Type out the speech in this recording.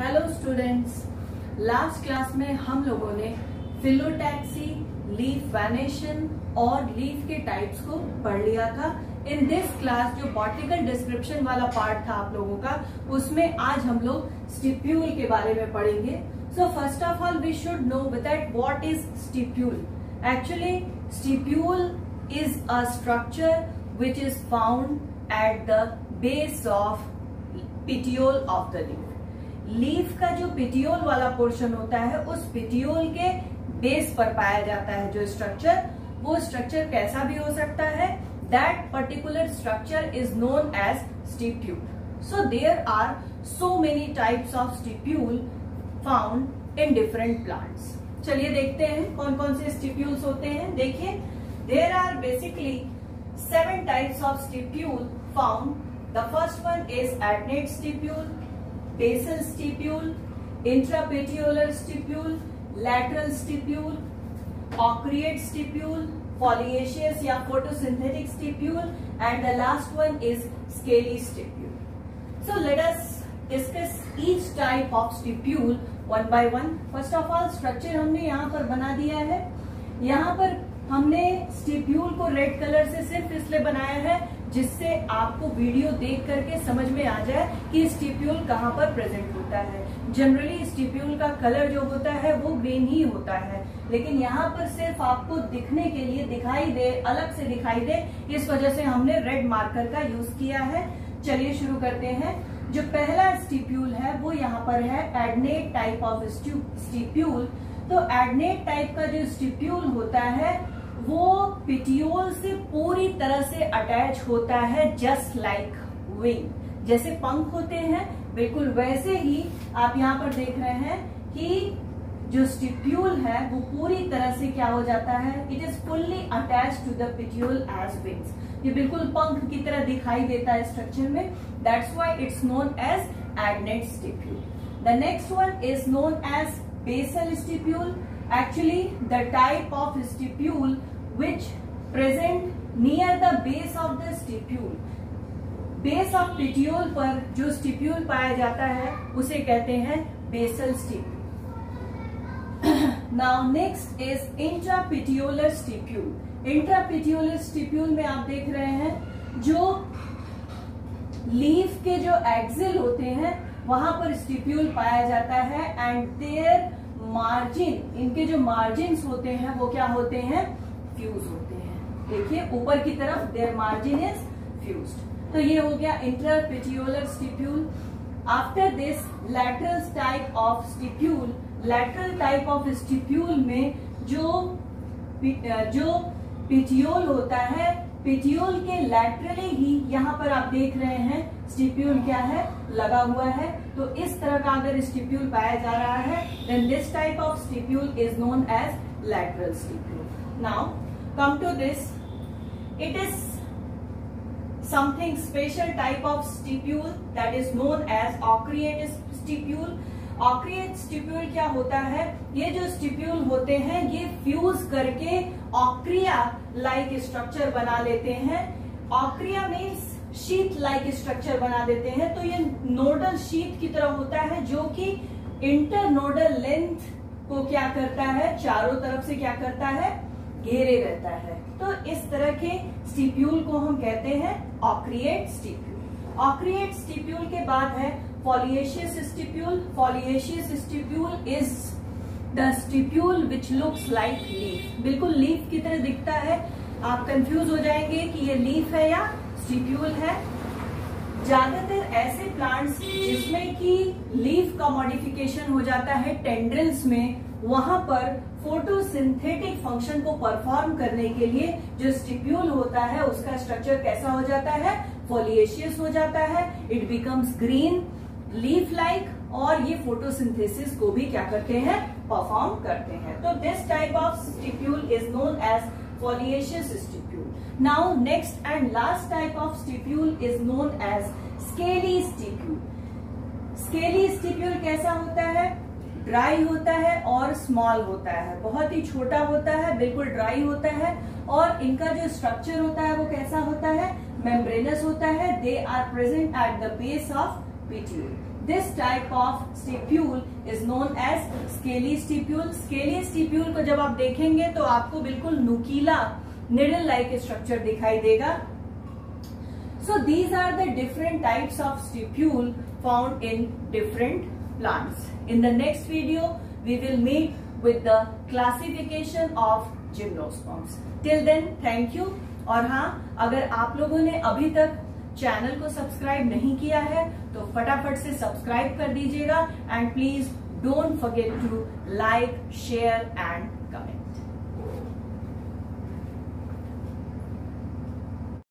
Hello students, last class में हम लोगों ने फिलोटैक्सी, लीफ वेनेशन और लीफ के टाइप्स को पढ़ लिया था। इन दिस क्लास जो बॉटनिकल डिस्क्रिप्शन वाला पार्ट था आप लोगों का, उसमें आज हम लोग स्टिप्यूल के बारे में पढ़ेंगे। So first of all we should know that what is stipule. Actually stipule is a structure which is found at the base of petiole of the leaf. Leaf का जो पिटियोल वाला पोर्शन होता है, उस पिटियोल के base पर पाया जाता है जो स्ट्रक्चर। वो स्ट्रक्चर कैसा भी हो सकता है, that particular structure is known as stipule. So there are so many types of stipule found in different plants. चलिए देखते हैं कौन कौन से स्टिप्यूल्स होते हैं। देखिए, there are basically 7 types of stipule found. The first one is adnate stipule, basal stipule, intrapetiolar stipule, lateral stipule, aureate stipule, foliaceous या photosynthetic stipule, and the last one is scaly stipule. So let us discuss each type of stipule one by one. First of all, structure हमने यहाँ पर बना दिया है। यहाँ पर हमने स्टिप्यूल को रेड कलर से सिर्फ इसलिए बनाया है जिससे आपको वीडियो देख करके समझ में आ जाए कि स्टिप्यूल कहाँ पर प्रेजेंट होता है। जनरली स्टिप्यूल का कलर जो होता है वो ग्रीन ही होता है, लेकिन यहाँ पर सिर्फ आपको दिखने के लिए दिखाई दे, अलग से दिखाई दे, इस वजह से हमने रेड मार्कर का यूज किया है। चलिए शुरू करते हैं। जो पहला स्टिप्यूल है वो यहाँ पर है एडनेट टाइप ऑफ स्टिप्यूल। तो एडनेट टाइप का जो स्टिप्यूल होता है वो पिटियोल से पूरी तरह से अटैच होता है, जस्ट लाइक विंग। जैसे पंख होते हैं बिल्कुल वैसे ही आप यहाँ पर देख रहे हैं कि जो स्टिप्यूल है वो पूरी तरह से क्या हो जाता है, it is fully attach to the petiole as wings. ये बिल्कुल पंख की तरह दिखाई देता है स्ट्रक्चर में, that's why it's known as adnate stipule. The next one is known as basal stipule. Actually the type of stipule which present near the base of the stipule. Base of petiole पर जो stipule पाया जाता है उसे कहते हैं basal stipule. Now next is intrapetiolar stipule. Intrapetiolar stipule में आप देख रहे हैं जो लीफ के जो एक्सिल होते हैं वहां पर स्टिप्यूल पाया जाता है एंड देयर मार्जिन, इनके जो मार्जिन होते हैं वो क्या होते हैं, फ्यूज होते हैं। देखिए ऊपर की तरफ देयर मार्जिन इज फ्यूज्ड। तो ये हो गया interpetiolar stipule. After this lateral type of stipule. Lateral type of stipule में जो पिटियोल होता है, पिटियोल के लैटरली ही यहाँ पर आप देख रहे हैं स्टिप्यूल क्या है, लगा हुआ है। तो इस तरह का अगर स्टिप्यूल पाया जा रहा है then this type of stipule is known as lateral stipule. Now come to this, it is something special type of stipule that is known as ochreate stipule. Ochreate stipule क्या होता है, ये जो स्टिप्यूल होते हैं ये फ्यूज करके ऑक्रिया like structure बना लेते हैं। Ochrea means sheet like structure बना देते हैं। तो ये नोडल शीट की तरह होता है जो कि इंटरनोडल लेंथ को क्या करता है, चारों तरफ से क्या करता है, घेरे रहता है। तो इस तरह के स्टिप्यूल को हम कहते हैं ऑक्रिएट स्टिप्यूल। ऑक्रिएट स्टिप्यूल के बाद है foliaceous stipule. Foliaceous stipule is the stipule which looks like leaf. बिल्कुल लीफ की तरह दिखता है। आप कंफ्यूज हो जाएंगे कि ये लीफ है या स्टिप्यूल है। ज्यादातर ऐसे प्लांट्स जिसमें कि लीफ का मॉडिफिकेशन हो जाता है टेंड्रिल्स में, वहां पर फोटोसिंथेटिक फंक्शन को परफॉर्म करने के लिए जो स्टिप्यूल होता है उसका स्ट्रक्चर कैसा हो जाता है, फॉलिएशियस हो जाता है। It becomes green leaf like, और ये फोटोसिंथेसिस को भी क्या करते हैं, परफॉर्म करते हैं। तो this type of stipule is known as foliaceous stipule. Now next and last type of stipule is known as scaly stipule. Scaly stipule कैसा होता है, ड्राई होता है और स्मॉल होता है, बहुत ही छोटा होता है, बिल्कुल ड्राई होता है। और इनका जो स्ट्रक्चर होता है वो कैसा होता है, मेम्ब्रेनस होता है। They are present at the base of petiole. This type of stipule is known as scaly stipule. Scaly stipule को जब आप देखेंगे तो आपको बिल्कुल नुकीला needle like structure दिखाई देगा. So these are the different types of stipule found in different plants. In the next video, we will meet with the classification of gymnosperms. Till then, thank you. और हाँ, अगर आप लोगों ने अभी तक चैनल को सब्सक्राइब नहीं किया है तो फटाफट से सब्सक्राइब कर दीजिएगा and please don't forget to like, share and comment.